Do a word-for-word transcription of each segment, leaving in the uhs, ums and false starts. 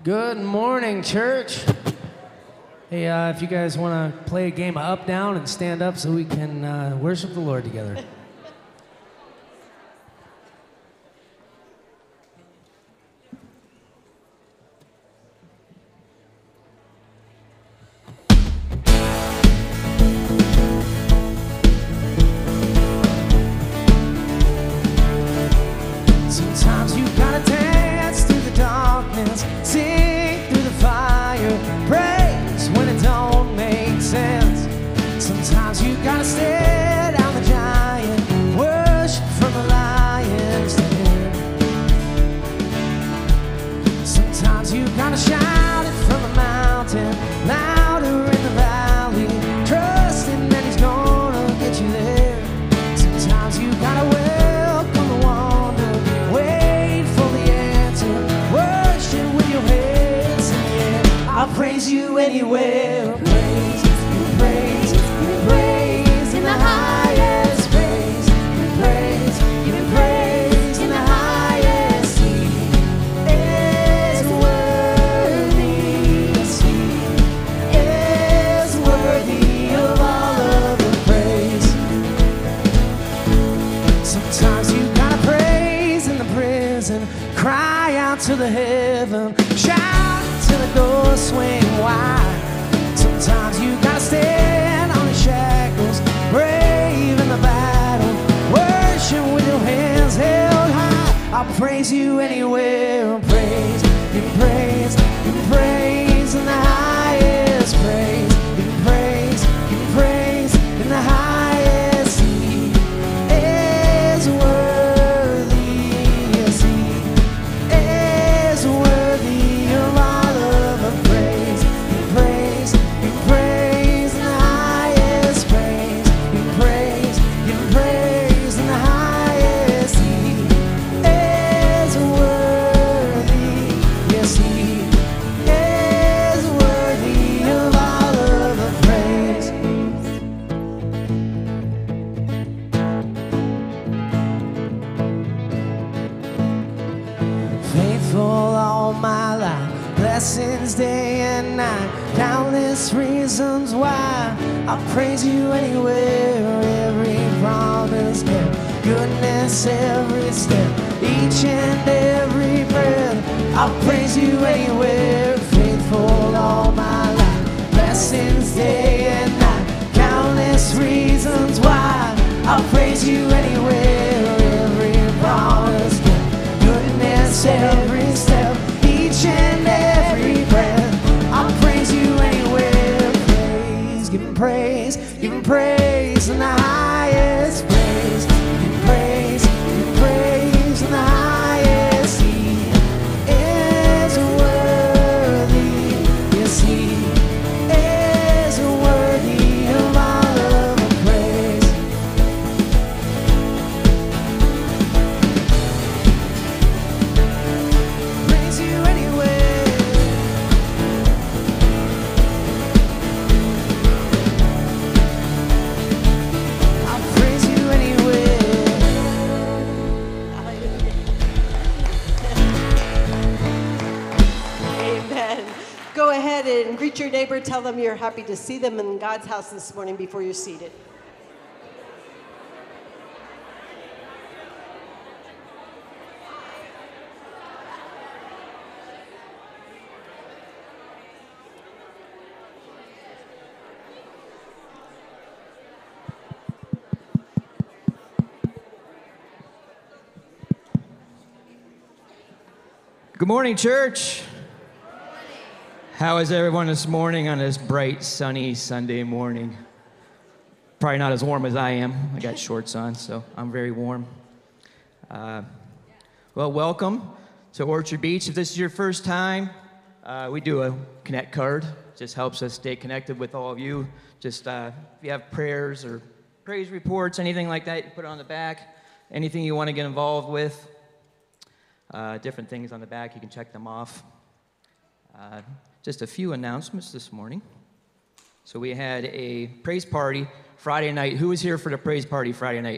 Good morning, church. Hey, uh, if you guys want to play a game of up, down, and stand up so we can uh, worship the Lord together. Sometimes you gotta dance through the darkness, sing through the fire, praise when it don't make sense. Sometimes you gotta stare down the giant, worship from the lion's den. Sometimes you gotta shout it from the mountain, louder in the valley, trusting that he's gonna get you there. Sometimes you gotta welcome the wonder, wait for the answer, worship with your hands in the air. I'll praise you anywhere. Praise, you praise, you praise in the highest. Praise, you praise, you praise in the highest. He is worthy, yes, he is worthy of all of the praise. Sometimes you gotta praise in the prison, cry out to the heaven, shout till the doors swing wide. Sometimes you gotta stand on the shackles, brave in the battle, worship with your hands held high. I'll praise you anywhere. Praise, you praise, you praise in the highest. Praise, you praise, you praise in the highest. He is worthy, yes, he is worthy of all of the praise. You praise, you praise in the highest. Praise, you praise, you praise in the highest. He is worthy, yes, he is worthy of all of the praise. Faithful all my life, blessings day and night, countless reasons why I'll praise you anywhere. Every promise kept, goodness every step, each and every breath, I'll praise you anywhere. Faithful all my life, blessings day and night, countless reasons why I'll praise you anywhere. Every promise kept, goodness every step, each and every breath, I'll praise you anywhere. Praise, give him praise, give him praise in the highest. Praise, give him praise, give him praise in the highest. He is worthy, yes, he is worthy of all of the praise. Praise you anywhere. I'll praise you anywhere. Amen. Go ahead and greet your neighbor. Tell them you're happy to see them in God's house this morning before you're seated. Good morning, church. How is everyone this morning on this bright, sunny Sunday morning? Probably not as warm as I am. I got shorts on, so I'm very warm. Uh, well, welcome to Orchard Beach. If this is your first time, uh, we do a Connect card. Just helps us stay connected with all of you. Just uh, if you have prayers or praise reports, anything like that, you put it on the back. Anything you want to get involved with. Uh, different things on the back, you can check them off. Uh, just a few announcements this morning. So we had a praise party Friday night. Who was here for the praise party Friday night?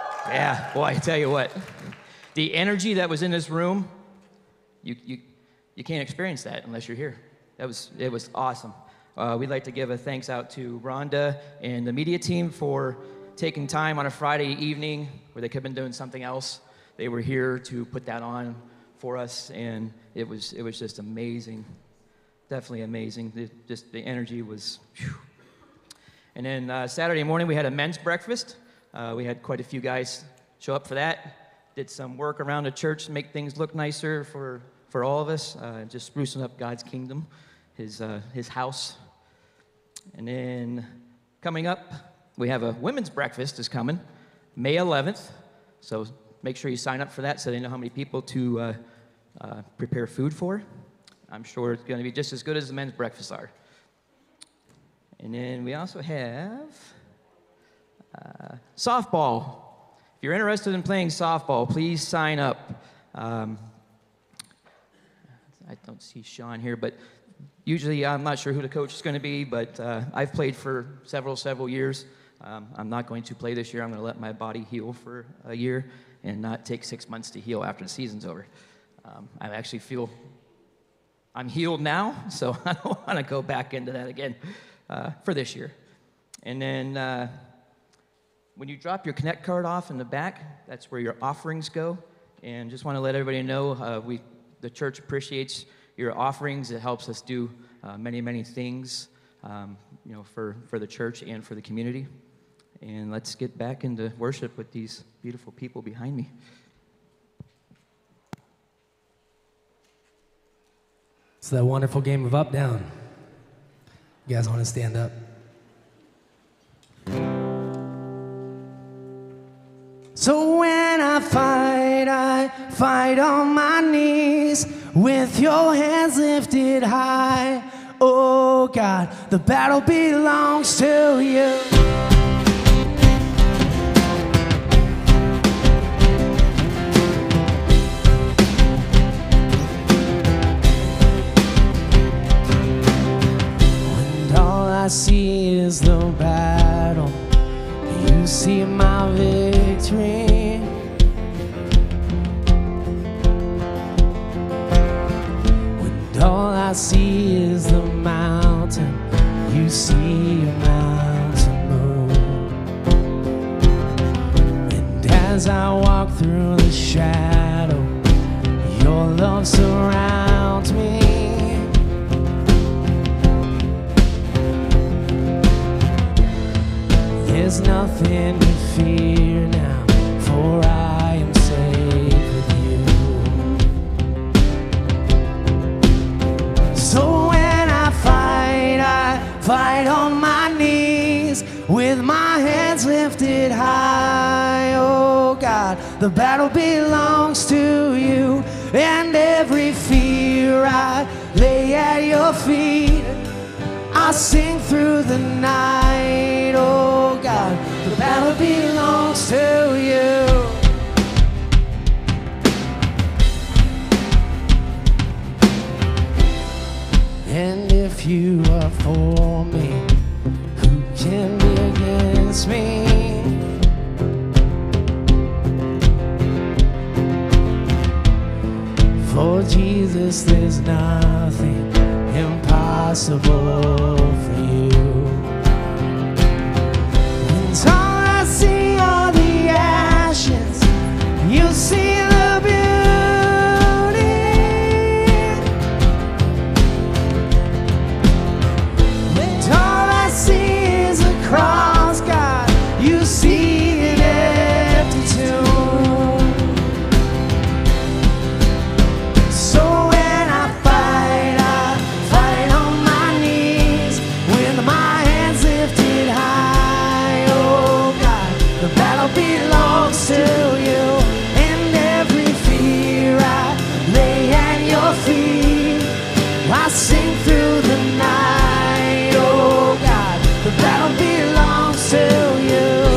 Yeah, boy, I tell you what. The energy that was in this room, you, you, you can't experience that unless you're here. That was, it was awesome. Uh, we'd like to give a thanks out to Rhonda and the media team for taking time on a Friday evening where they could have been doing something else. They were here to put that on for us, and it was it was just amazing, definitely amazing. The, just the energy was, whew. And then uh, Saturday morning we had a men's breakfast. Uh, we had quite a few guys show up for that. Did some work around the church to make things look nicer for for all of us, uh, just sprucing up God's kingdom, His uh, His house. And then coming up, we have a women's breakfast is coming, May eleventh. So make sure you sign up for that so they know how many people to uh, uh, prepare food for. I'm sure it's going to be just as good as the men's breakfasts are. And then we also have uh, softball. If you're interested in playing softball, please sign up. Um, I don't see Sean here, but usually I'm not sure who the coach is going to be, but uh, I've played for several, several years. Um, I'm not going to play this year. I'm going to let my body heal for a year and not take six months to heal after the season's over. Um, I actually feel I'm healed now, so I don't want to go back into that again uh, for this year. And then uh, when you drop your Connect card off in the back, that's where your offerings go. And just want to let everybody know uh, we the church appreciates your offerings. It helps us do uh, many, many things, um, you know, for, for the church and for the community. And let's get back into worship with these beautiful people behind me. It's that wonderful game of up, down. You guys want to stand up? So when I fight, I fight on my knees with your hands lifted high. Oh God, the battle belongs to you. When all I see is the battle, you see my victory. When all I see is the mountain, you see a mountain move. And as I walk through the shadow, your love surrounds me. There's nothing to fear now, for I am safe with you. So when I fight, I fight on my knees with my hands lifted high. Oh God, the battle belongs to you, and every fear I lay at your feet. I sing through the night, oh God, the battle belongs to you. And if you are for me, who can be against me? For Jesus, there's nothing impossible for you. And all I see are the ashes, you see the beauty. And all I see is a cross, God, you see an empty tomb. So when I fight, I fight on my knees with my hands lifted high. Oh God, the battle belongs to you, and every fear I lay at your feet. I sing through the night. Oh God, the battle belongs to you.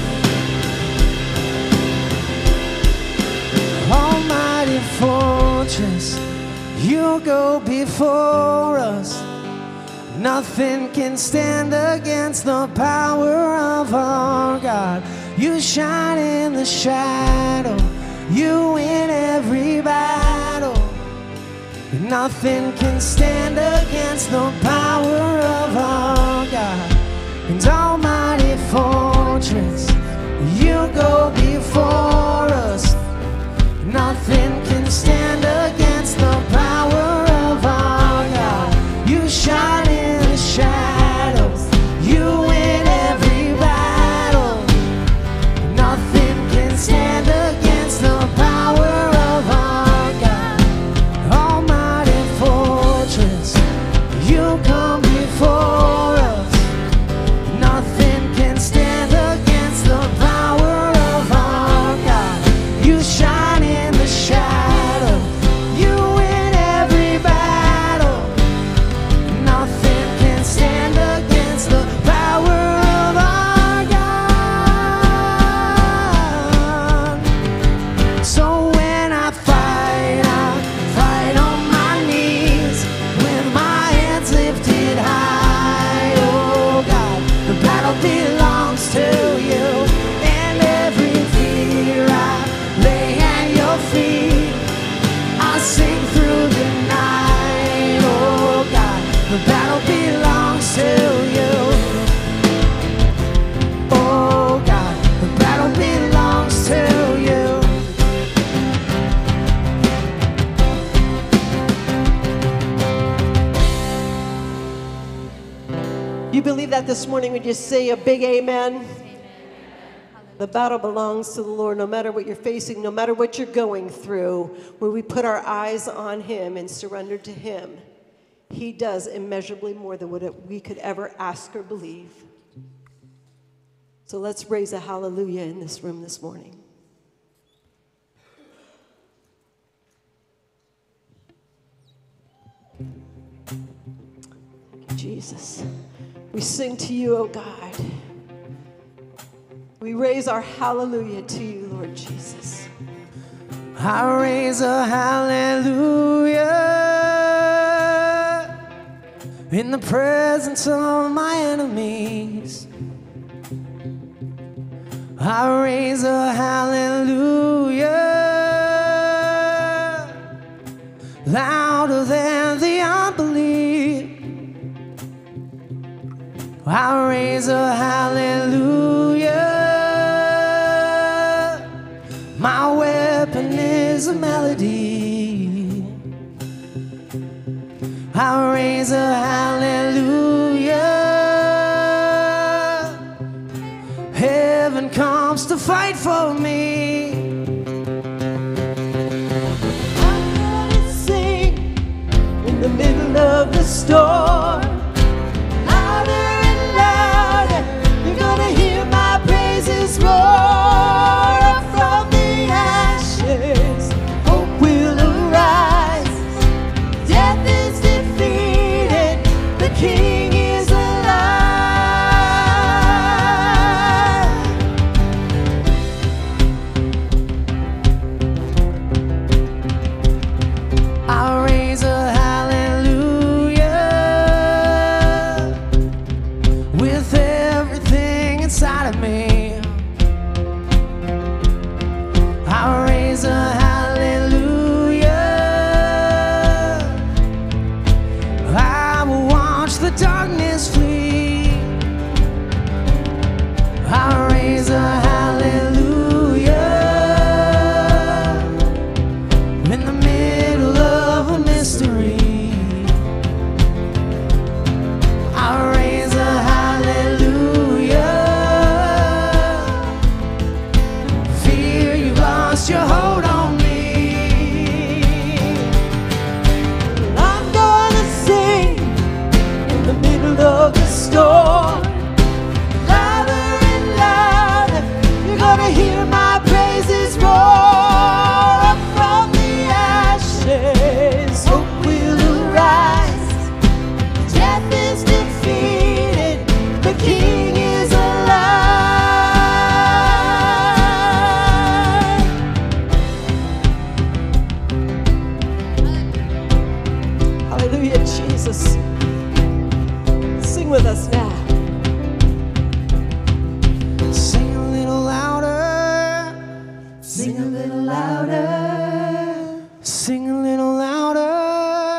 Almighty fortress, you go before us. Nothing can stand against the power of our God. You shine in the shadow, you win every battle. Nothing can stand against the power of our God. And almighty fortress, you go before us. Nothing can stand against the power of our God. You shine in the shadows, you win every battle. Nothing can stand against the power of our God. Almighty fortress, you come before us. Nothing can stand against the power of our God. You shine in the shadow, you win every battle. Nothing can stand against the power of our God. So when I fight, I fight on my knees with my hands lifted high. Oh God, the battle belongs to you, and every fear I lay at your feet. I sing through the night. Oh God, the battle belongs to you. Oh God, the battle belongs to you. You believe that this morning? Would you say a big amen? The battle belongs to the Lord. No matter what you're facing, no matter what you're going through, when we put our eyes on him and surrender to him, he does immeasurably more than what we could ever ask or believe. So let's raise a hallelujah in this room this morning. Thank you, Jesus. We sing to you, oh God. We raise our hallelujah to you, Lord Jesus. I raise a hallelujah in the presence of my enemies. I raise a hallelujah louder than the unbelief. I raise a hallelujah. My weapon is a melody. I raise a hallelujah. Heaven comes to fight for me. I'm gonna sing in the middle of the storm. Louder and louder, you're gonna hear my praises roar from the ashes. Hope will arise. Death is defeated. The King is alive. I raise a hallelujah with everything inside of me. I raise a hallelujah. I will watch the darkness flee. I raise a hallelujah in the middle of a mystery. I raise a hallelujah. Fear you've lost your hold on me. I'm gonna sing in the middle of the storm. Louder and louder, you're gonna hear my praises roar up from the ashes. Hope will arise. Death is defeated. The King is alive. Hallelujah, Jesus. Sing with us now. Sing a little louder. Sing a little louder. Sing a little louder.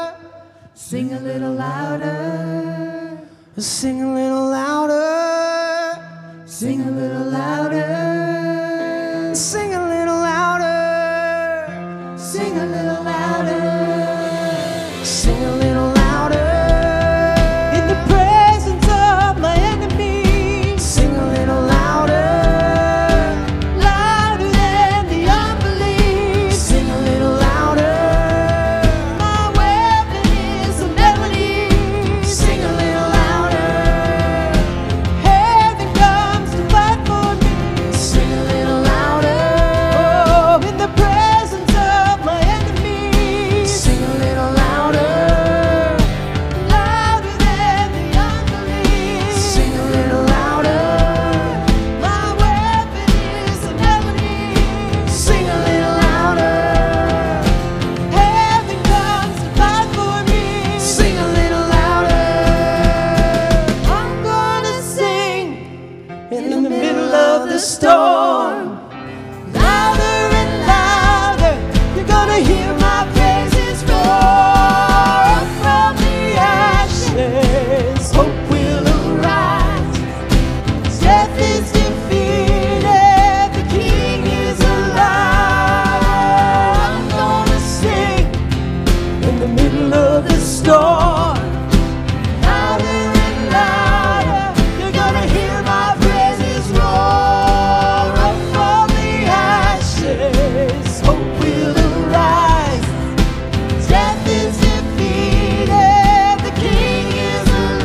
Sing a little louder. Sing a little louder. Sing a little louder. Sing a little louder. Sing a little louder. In the presence of my enemies. Sing a little louder. Louder than the unbelief. Sing a little louder. My weapon is a melody. Sing a little louder. Heaven comes to fight for me. Sing a little louder. Oh, in the presence of my enemies. Sing a little louder. Louder than the unbelief. Sing a little louder. My weapon is a melody. Sing a little louder. Heaven comes to fight for me. Sing a little louder. I'm gonna sing in the middle of the storm. Louder and louder, you're gonna hear my praises roar from the ashes. Hope will arise. Death is defeated. The King is alive. I'm gonna sing in the middle of the storm. Louder and louder, you're gonna hear my praises roar up from the ashes. Hope will arise. Death is defeated. The King is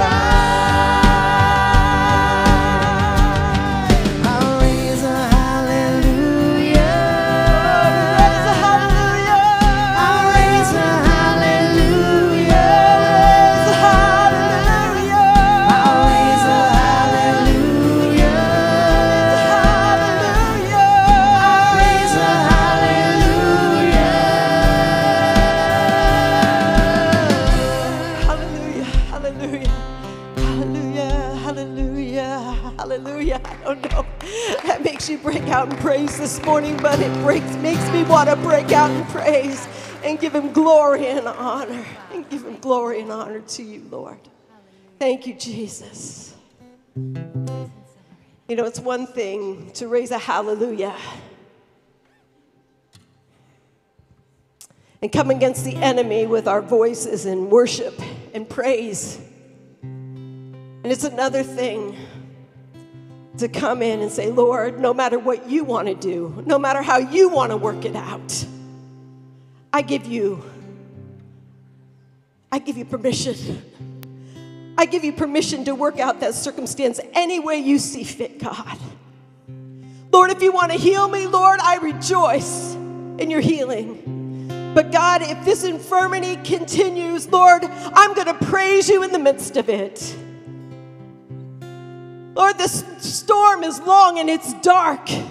alive. I'll raise a hallelujah. Raise a hallelujah. I'll raise a hallelujah. Raise a hallelujah. I'll raise a hallelujah. I'll raise a hallelujah. Hallelujah, hallelujah, hallelujah, hallelujah, hallelujah. I don't know. That makes you break out in praise this morning, but it breaks, makes me want to break out in praise and give him glory and honor. And give him glory and honor to you, Lord. Thank you, Jesus. You know, it's one thing to raise a hallelujah and come against the enemy with our voices in worship and praise. And it's another thing to come in and say, Lord, no matter what you want to do, no matter how you want to work it out, I give you, I give you permission. I give you permission to work out that circumstance any way you see fit, God. Lord, if you want to heal me, Lord, I rejoice in your healing. But God, if this infirmity continues, Lord, I'm going to praise you in the midst of it. Lord, this storm is long and it's dark. And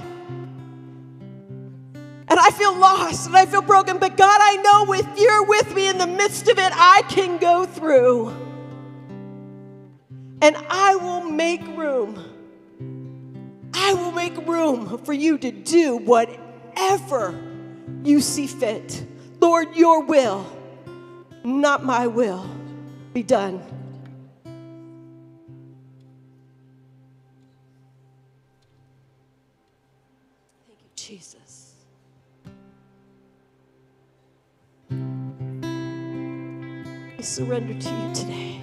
I feel lost and I feel broken. But God, I know if you're with me in the midst of it, I can go through. And I will make room. I will make room for you to do whatever you see fit. Lord, your will, not my will, be done. Thank you, Jesus. I surrender to you today.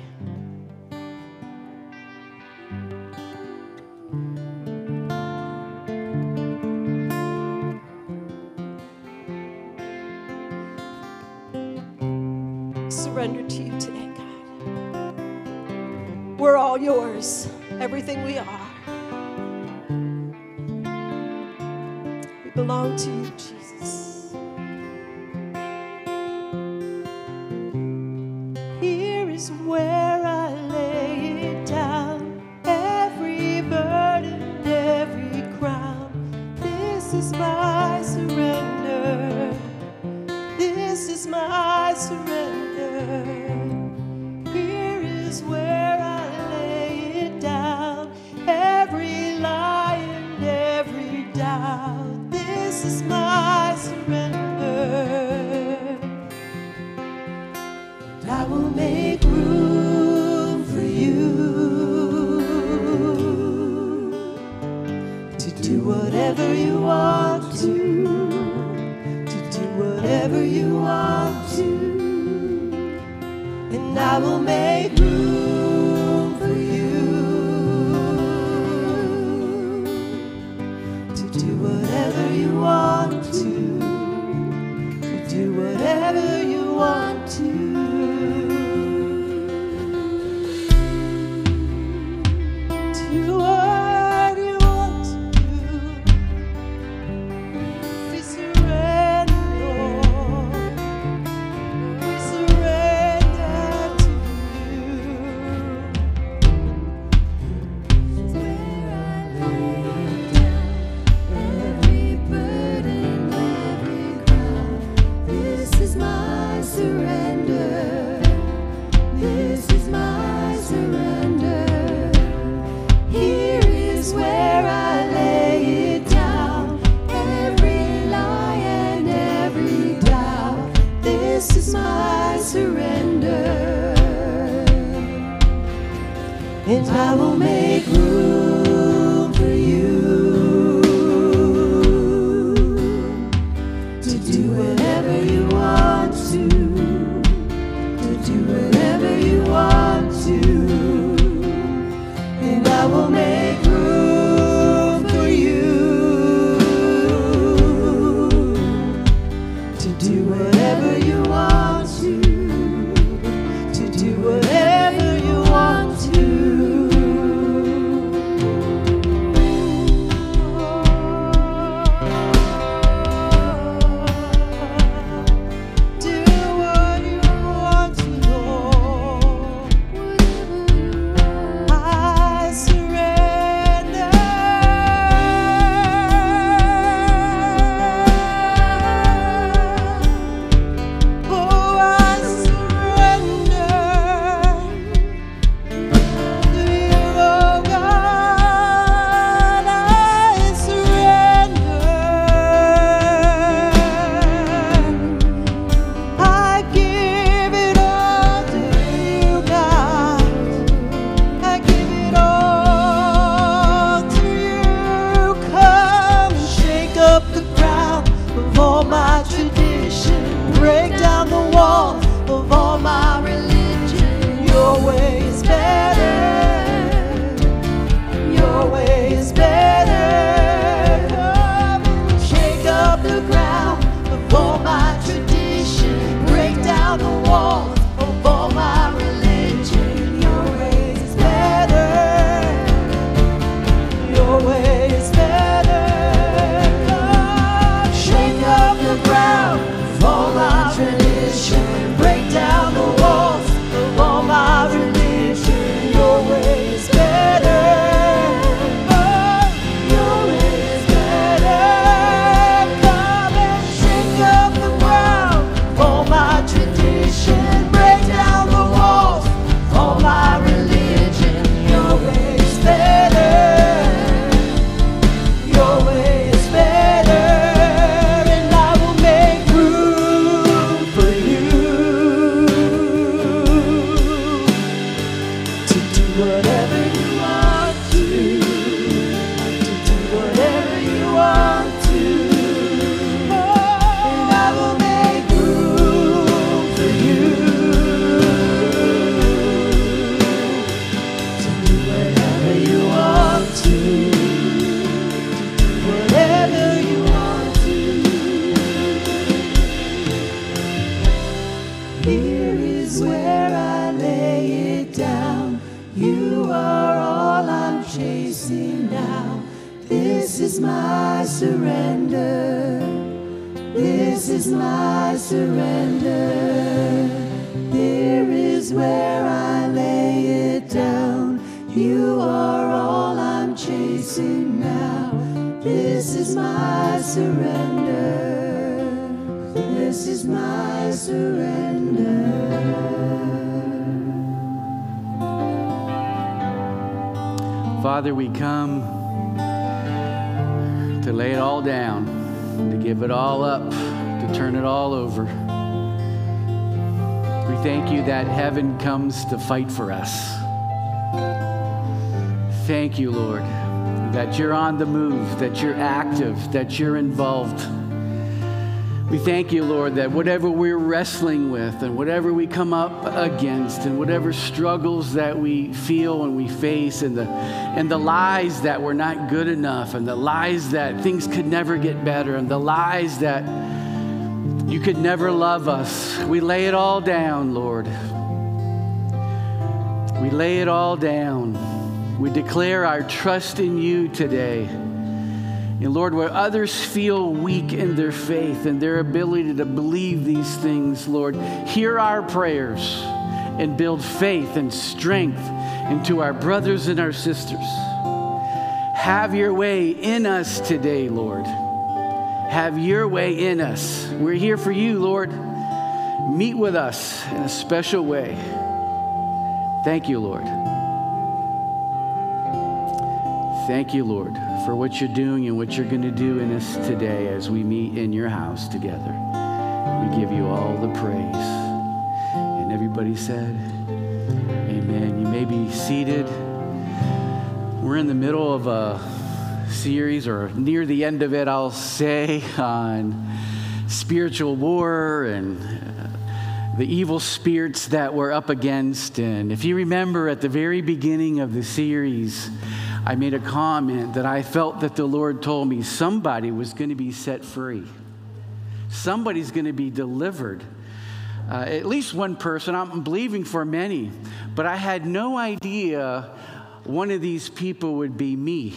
Surrender to you today, God. We're all yours, everything we are. We belong to you, Jesus. Here is where I lay it down, every burden, every crown. This is my surrender. This is my surrender. Here is where I lay it down, every lie and every doubt. This is my surrender. I will make room for you. and I will make room for you to do whatever you want to, to do whatever you want to, and I will make room for you to do whatever you want to, to do whatever you want to. Do what you want to, Lord. I surrender. Oh, I surrender to you, oh God. I surrender. I give it all to you, God. I give it all to you. Come and shake up the ground of all my tradition. Break down the wall of all my religion. Your way is better. Your way is better. Come and shake up the ground of all my tradition. Break down the walls of all my religion. Your way is better. Your way is better. Come shake up the ground of all my tradition. Break down the walls of all my religion. Your way is better. Oh, your way is better. Come and shake up the ground of all my tradition. Break down the walls of all my religion. Your way is better. Your way is better, and I will make room for you to do whatever you want to, to do whatever you want to. And I will make room for you to do whatever you want to, whatever you want to. Here is where I lay it down. You are all I'm chasing now. This is my surrender. This is my surrender. Here is where I lay it down. You are all I'm chasing now. This is my surrender. This is my surrender. Father, we come to lay it all down, to give it all up, to turn it all over. We thank you that heaven comes to fight for us. Thank you, Lord, that you're on the move, that you're active, that you're involved. We thank you, Lord, that whatever we're wrestling with and whatever we come up against and whatever struggles that we feel and we face and the, and the lies that we're not good enough and the lies that things could never get better and the lies that you could never love us, we lay it all down, Lord. We lay it all down. We declare our trust in you today. And Lord, where others feel weak in their faith and their ability to believe these things, Lord, hear our prayers and build faith and strength into our brothers and our sisters. Have your way in us today, Lord. Have your way in us. We're here for you, Lord. Meet with us in a special way. Thank you, Lord. Thank you, Lord, for what you're doing and what you're going to do in us today as we meet in your house together. We give you all the praise. And everybody said, amen. You may be seated. We're in the middle of a series, or near the end of it, I'll say, on spiritual war and uh, the evil spirits that we're up against. And if you remember at the very beginning of the series, I made a comment that I felt that the Lord told me somebody was going to be set free. Somebody's going to be delivered. Uh, at least one person. I'm believing for many. But I had no idea one of these people would be me.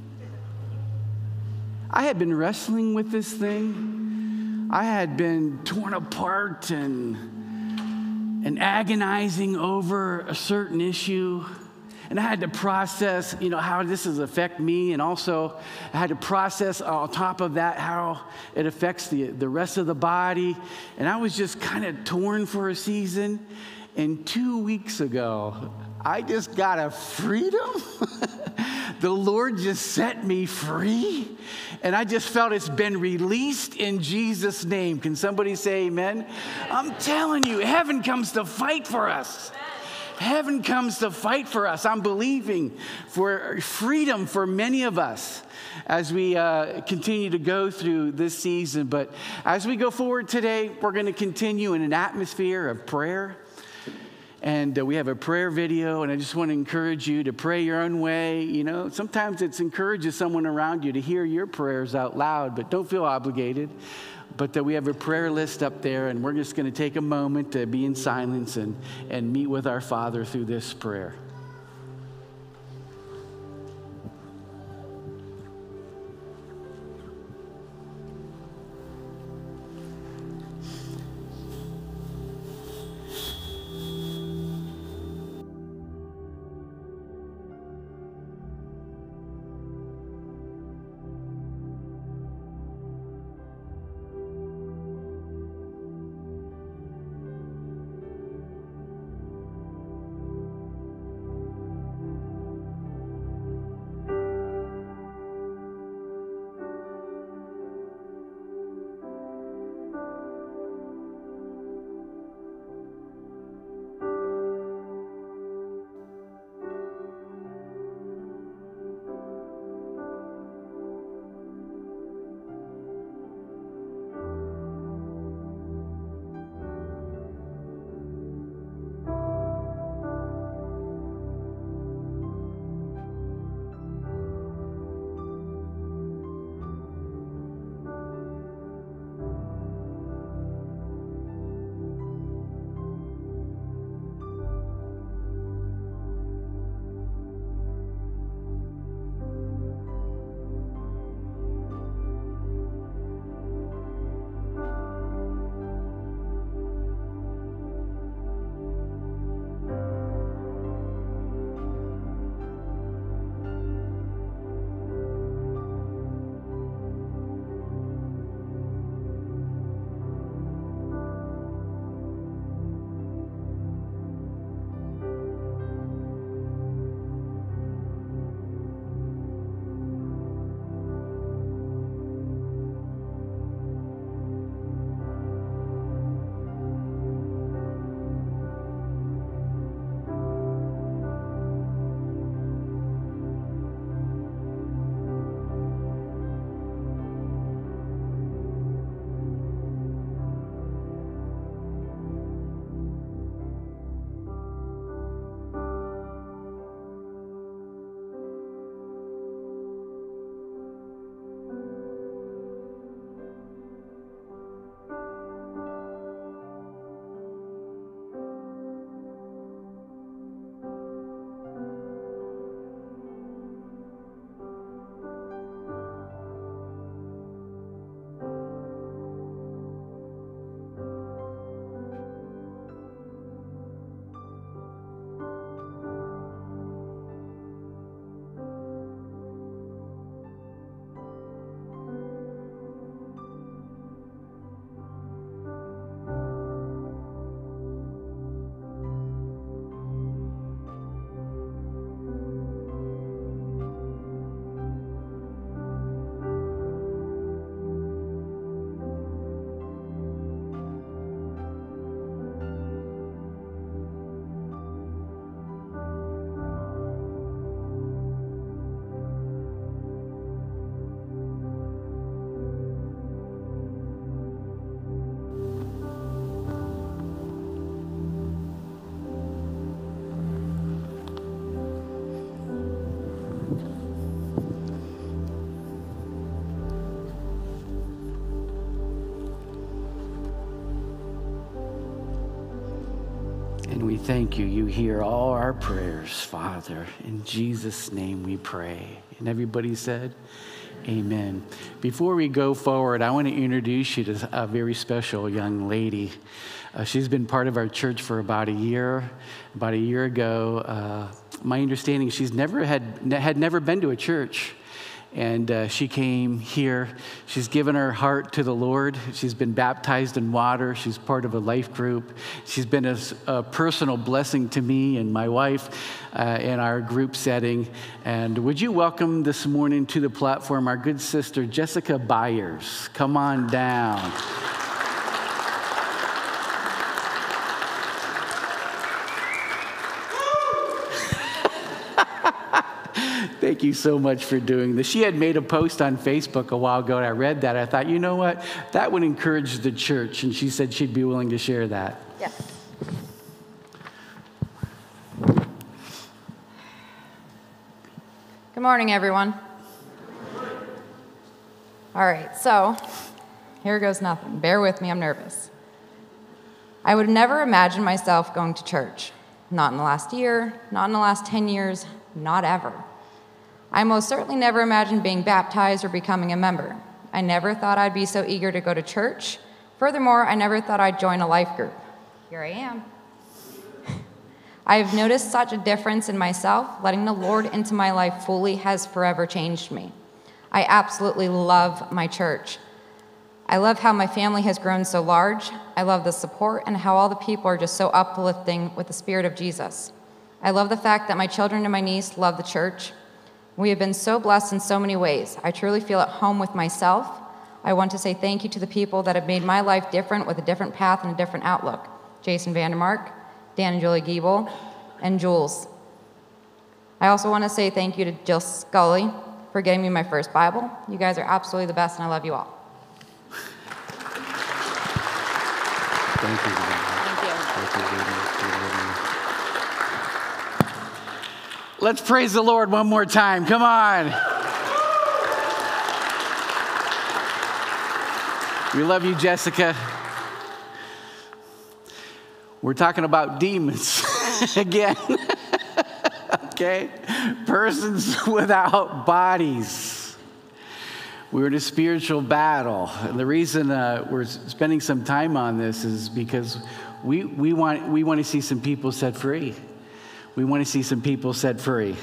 I had been wrestling with this thing. I had been torn apart and, and agonizing over a certain issue. And I had to process, you know, how this does affect me. And also, I had to process on top of that how it affects the, the rest of the body. And I was just kind of torn for a season. And two weeks ago, I just got a freedom. The Lord just set me free. And I just felt it's been released in Jesus' name. Can somebody say amen? I'm telling you, heaven comes to fight for us. Heaven comes to fight for us. I'm believing for freedom for many of us as we uh, continue to go through this season. But as we go forward today, we're going to continue in an atmosphere of prayer. And uh, we have a prayer video, and I just want to encourage you to pray your own way. You know, sometimes it encourages someone around you to hear your prayers out loud, but don't feel obligated. But uh, we have a prayer list up there, and we're just going to take a moment to be in silence and, and meet with our Father through this prayer. thank you. You hear all our prayers, Father. In Jesus' name we pray. And everybody said, amen. Before we go forward, I want to introduce you to a very special young lady. Uh, she's been part of our church for about a year. About a year ago, uh, my understanding, she's never had had never been to a church. And uh, she came here. She's given her heart to the Lord. She's been baptized in water. She's part of a life group. She's been a, a personal blessing to me and my wife uh, in our group setting. And would you welcome this morning to the platform our good sister, Jessica Byers. Come on down. Thank you so much for doing this. She had made a post on Facebook a while ago, and I read that. I thought, you know what? That would encourage the church, and she said she'd be willing to share that. Yes. Good morning, everyone. All right, so here goes nothing. Bear with me, I'm nervous. I would never imagine myself going to church. Not in the last year, not in the last ten years, not ever. I most certainly never imagined being baptized or becoming a member. I never thought I'd be so eager to go to church. Furthermore, I never thought I'd join a life group. Here I am. I have noticed such a difference in myself. Letting the Lord into my life fully has forever changed me. I absolutely love my church. I love how my family has grown so large. I love the support and how all the people are just so uplifting with the Spirit of Jesus. I love the fact that my children and my niece love the church. We have been so blessed in so many ways. I truly feel at home with myself. I want to say thank you to the people that have made my life different with a different path and a different outlook. Jason Vandermark, Dan and Julie Giebel, and Jules. I also want to say thank you to Jill Scully for getting me my first Bible. You guys are absolutely the best, and I love you all. Thank you. Thank you. Thank you. Let's praise the Lord one more time. Come on. We love you, Jessica. We're talking about demons again. Okay? Persons without bodies. We're in a spiritual battle. And the reason uh, we're spending some time on this is because we, we, want, we want to see some people set free. We want to see some people set free.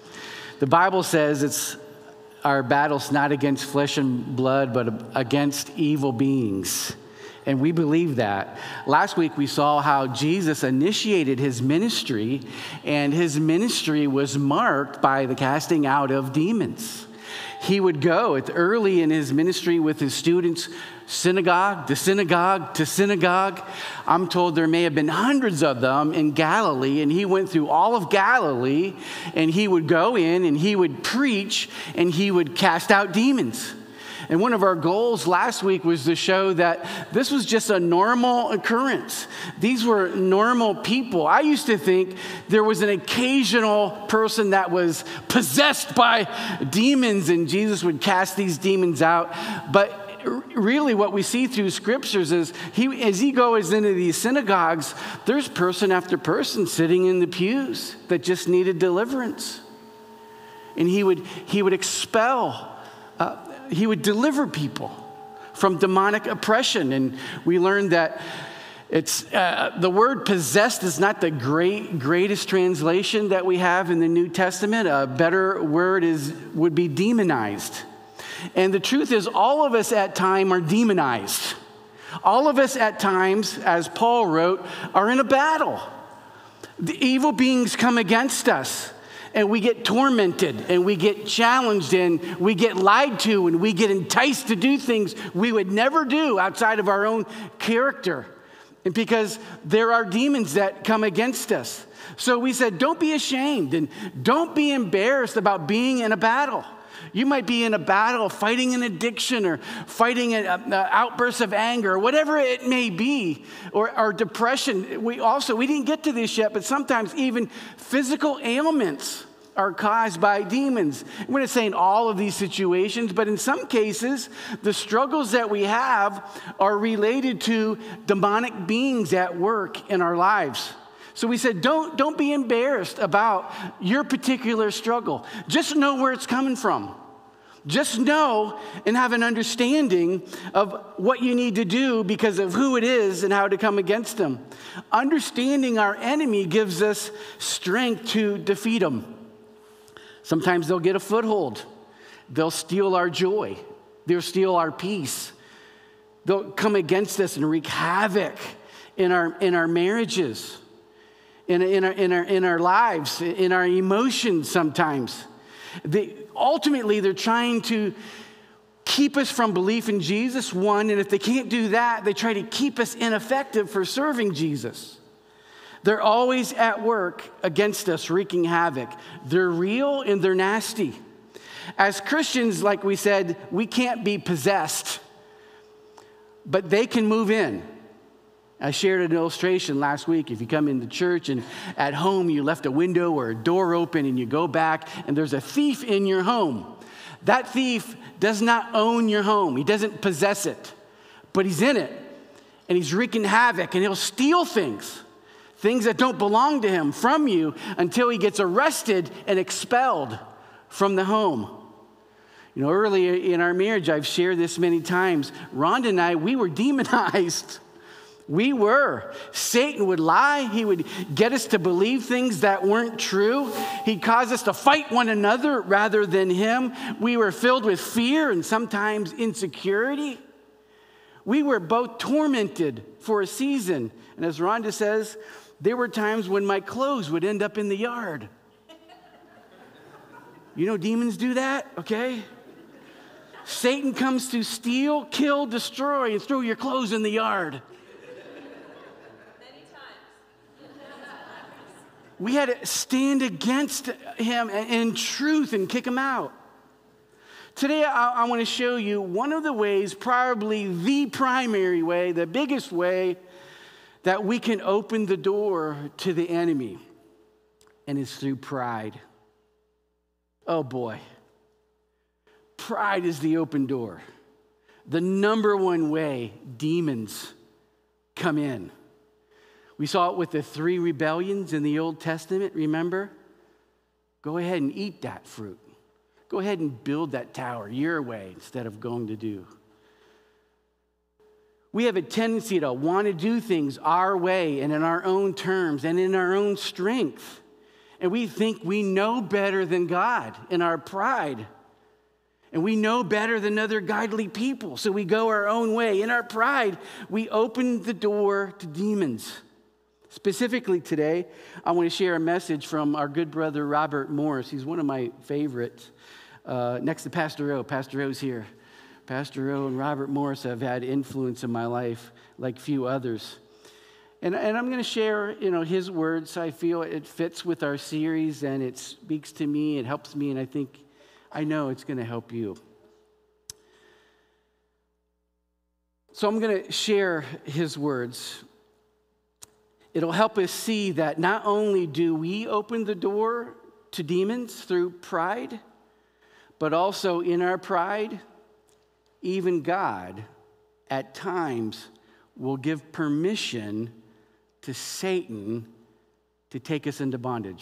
The Bible says it's our battle's not against flesh and blood, but against evil beings. And we believe that. Last week we saw how Jesus initiated his ministry, and his ministry was marked by the casting out of demons. He would go early in his ministry with his students, synagogue to synagogue to synagogue. I'm told there may have been hundreds of them in Galilee, and he went through all of Galilee, and he would go in and he would preach and he would cast out demons. And one of our goals last week was to show that this was just a normal occurrence. These were normal people. I used to think there was an occasional person that was possessed by demons and Jesus would cast these demons out. But really what we see through scriptures is he, as he goes into these synagogues, there's person after person sitting in the pews that just needed deliverance. And he would, he would expel uh, He would deliver people from demonic oppression. And we learned that it's uh, the word possessed is not the great greatest translation that we have in the New Testament. A better word is would be demonized. And the truth is, all of us at times are demonized. All of us at times, as Paul wrote, are in a battle. The evil beings come against us. And we get tormented, and we get challenged, and we get lied to, and we get enticed to do things we would never do outside of our own character. And because there are demons that come against us. So we said, don't be ashamed, and don't be embarrassed about being in a battle. You might be in a battle fighting an addiction or fighting an outburst of anger, or whatever it may be, or, or depression. We also, we didn't get to this yet, but sometimes even physical ailments are caused by demons. We're not saying all of these situations, but in some cases, the struggles that we have are related to demonic beings at work in our lives. So we said, don't, don't be embarrassed about your particular struggle. Just know where it's coming from. Just know and have an understanding of what you need to do because of who it is and how to come against them. Understanding our enemy gives us strength to defeat them. Sometimes they'll get a foothold. They'll steal our joy. They'll steal our peace. They'll come against us and wreak havoc in our, in our marriages, in, in, our, in, our, in our lives, in our emotions sometimes. They, ultimately, they're trying to keep us from belief in Jesus, one, and if they can't do that, they try to keep us ineffective for serving Jesus. They're always at work against us, wreaking havoc. They're real and they're nasty. As Christians, like we said, we can't be possessed, but they can move in. I shared an illustration last week. If you come into church and at home you left a window or a door open and you go back and there's a thief in your home, that thief does not own your home. He doesn't possess it, but he's in it and he's wreaking havoc and he'll steal things, things that don't belong to him from you until he gets arrested and expelled from the home. You know, early in our marriage, I've shared this many times. Rhonda and I, we were demonized. We were. Satan would lie. He would get us to believe things that weren't true. He'd cause us to fight one another rather than him. We were filled with fear and sometimes insecurity. We were both tormented for a season. And as Rhonda says, there were times when my clothes would end up in the yard. You know demons do that, okay? Satan comes to steal, kill, destroy, and throw your clothes in the yard. We had to stand against him in truth and kick him out. Today, I, I want to show you one of the ways, probably the primary way, the biggest way that we can open the door to the enemy, and it's through pride. Oh boy. Pride is the open door. The number one way demons come in. We saw it with the three rebellions in the Old Testament, remember? Go ahead and eat that fruit. Go ahead and build that tower your way instead of going to do. We have a tendency to want to do things our way and in our own terms and in our own strength. And we think we know better than God in our pride. And we know better than other godly people, so we go our own way. In our pride, we open the door to demons. Specifically today, I want to share a message from our good brother, Robert Morris. He's one of my favorites. Uh, next to Pastor O. Pastor O's here. Pastor O and Robert Morris have had influence in my life like few others. And, and I'm going to share, you know, his words. I feel it fits with our series, and it speaks to me. It helps me, and I think, I know it's going to help you. So I'm going to share his words. It'll help us see that not only do we open the door to demons through pride, but also in our pride, even God at times will give permission to Satan to take us into bondage.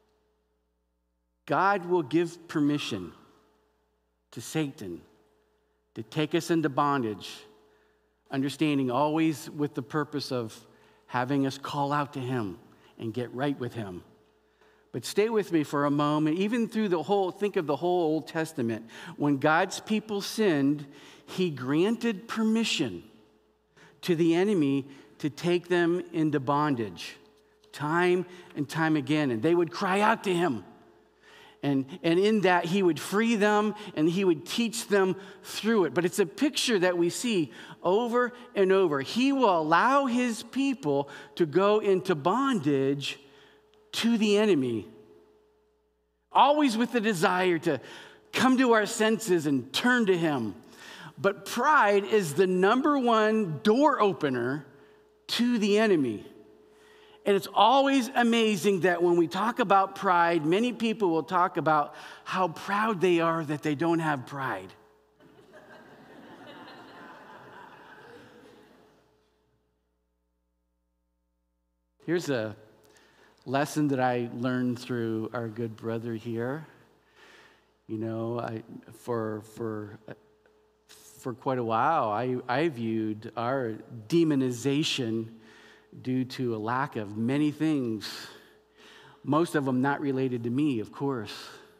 God will give permission to Satan to take us into bondage, understanding always with the purpose of having us call out to him and get right with him. But stay with me for a moment. Even through the whole, think of the whole Old Testament. When God's people sinned, he granted permission to the enemy to take them into bondage time and time again. And they would cry out to him. And, and in that, he would free them and he would teach them through it. But it's a picture that we see over and over. He will allow his people to go into bondage to the enemy, always with the desire to come to our senses and turn to him. But pride is the number one door opener to the enemy. And it's always amazing that when we talk about pride, many people will talk about how proud they are that they don't have pride. Here's a lesson that I learned through our good brother here. You know, I, for for for quite a while, I, I viewed our demonization due to a lack of many things, most of them not related to me, of course.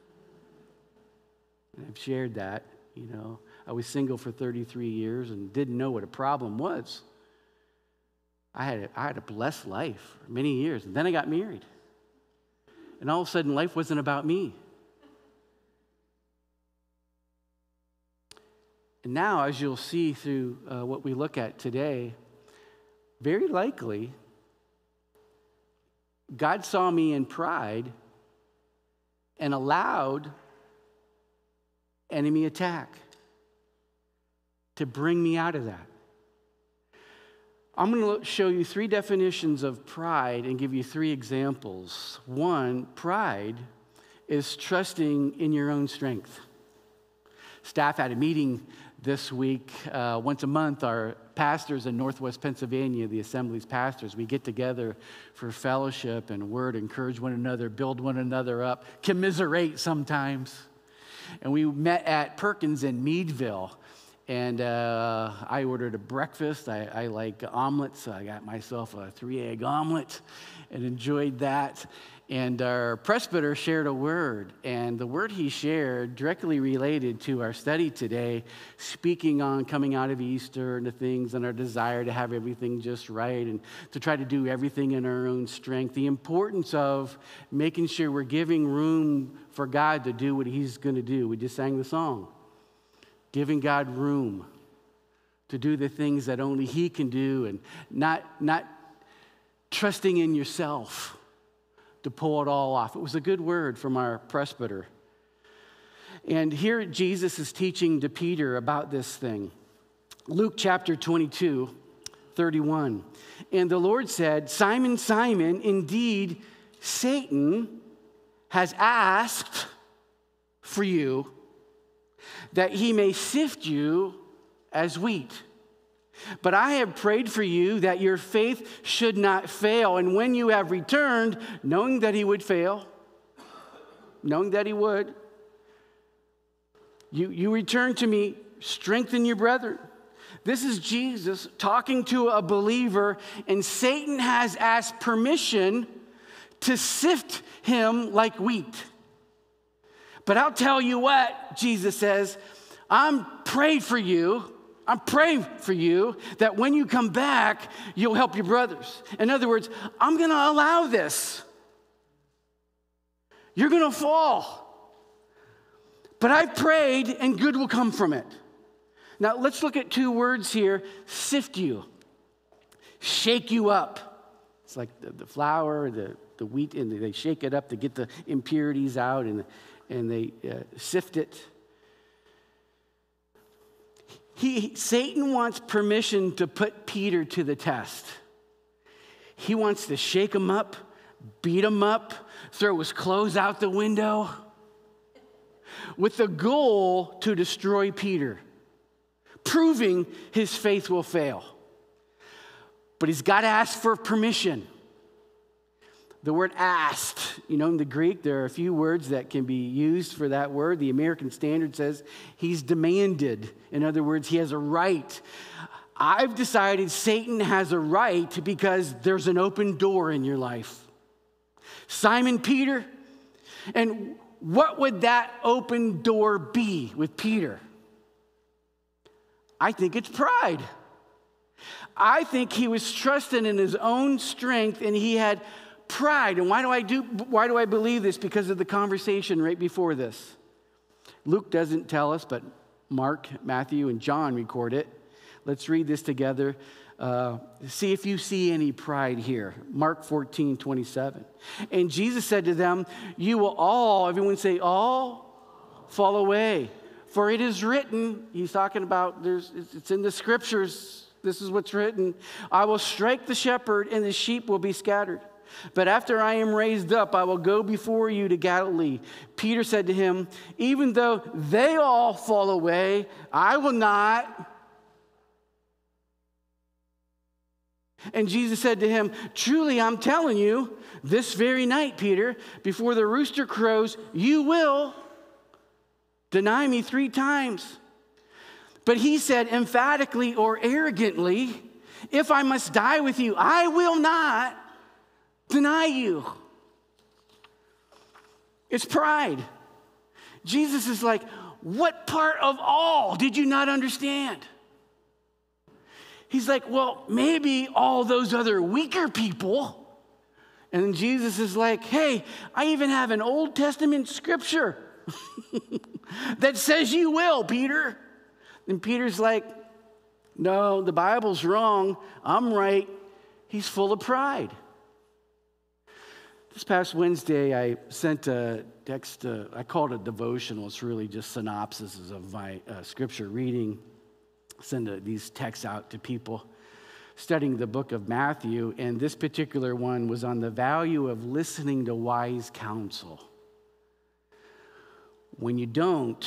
And I've shared that, you know. I was single for thirty-three years and didn't know what a problem was. I had a, I had a blessed life for many years, and then I got married. And all of a sudden, life wasn't about me. And now, as you'll see through uh, what we look at today, very likely, God saw me in pride and allowed enemy attack to bring me out of that. I'm going to show you three definitions of pride and give you three examples. One, pride is trusting in your own strength. Staff had a meeting this week. Uh, once a month, our pastors in Northwest Pennsylvania, the Assembly's pastors, we get together for fellowship and word, encourage one another, build one another up, commiserate sometimes. And we met at Perkins in Meadville. And uh, I ordered a breakfast. I, I like omelets, so I got myself a three-egg omelet and enjoyed that. And our presbyter shared a word, and the word he shared directly related to our study today, speaking on coming out of Easter and the things and our desire to have everything just right and to try to do everything in our own strength. The importance of making sure we're giving room for God to do what he's going to do. We just sang the song. Giving God room to do the things that only he can do, and not, not trusting in yourself to pull it all off. It was a good word from our presbyter. And here Jesus is teaching to Peter about this thing. Luke chapter twenty-two, thirty-one. And the Lord said, Simon, Simon, indeed Satan has asked for you that he may sift you as wheat. But I have prayed for you that your faith should not fail. And when you have returned, knowing that he would fail, knowing that he would, you, you return to me, strengthen your brethren. This is Jesus talking to a believer, and Satan has asked permission to sift him like wheat. But I'll tell you what, Jesus says, I'm praying for you. I'm praying for you that when you come back, you'll help your brothers. In other words, I'm going to allow this. You're going to fall. But I've prayed, and good will come from it. Now, let's look at two words here. Sift you. Shake you up. It's like the, the flour, the, the wheat, and they shake it up to get the impurities out, and, and they uh, sift it. He, Satan wants permission to put Peter to the test. He wants to shake him up, beat him up, throw his clothes out the window, with the goal to destroy Peter, proving his faith will fail. But he's got to ask for permission. The word asked, you know, in the Greek, there are a few words that can be used for that word. The American Standard says he's demanded. In other words, he has a right. I've decided Satan has a right because there's an open door in your life. Simon Peter, and what would that open door be with Peter? I think it's pride. I think he was trusting in his own strength, and he had pride. And why do I do why do I believe this? Because of the conversation right before this. Luke doesn't tell us, but Mark, Matthew, and John record it. Let's read this together. Uh, see if you see any pride here. Mark fourteen, twenty-seven. And Jesus said to them, you will all, everyone say all, fall away. For it is written, he's talking about, there's, it's in the scriptures, this is what's written, I will strike the shepherd and the sheep will be scattered. But after I am raised up, I will go before you to Galilee. Peter said to him, even though they all fall away, I will not. And Jesus said to him, truly, I'm telling you, this very night, Peter, before the rooster crows, you will deny me three times. But he said emphatically or arrogantly, if I must die with you, I will not deny you. It's pride. Jesus is like, what part of all did you not understand? He's like, well, maybe all those other weaker people. And then Jesus is like, hey, I even have an Old Testament scripture that says you will, Peter. And Peter's like, no, the Bible's wrong. I'm right. He's full of pride. This past Wednesday, I sent a text, uh, I called it devotional. It's really just synopses of my uh, scripture reading. Send a, these texts out to people studying the book of Matthew, and this particular one was on the value of listening to wise counsel. When you don't,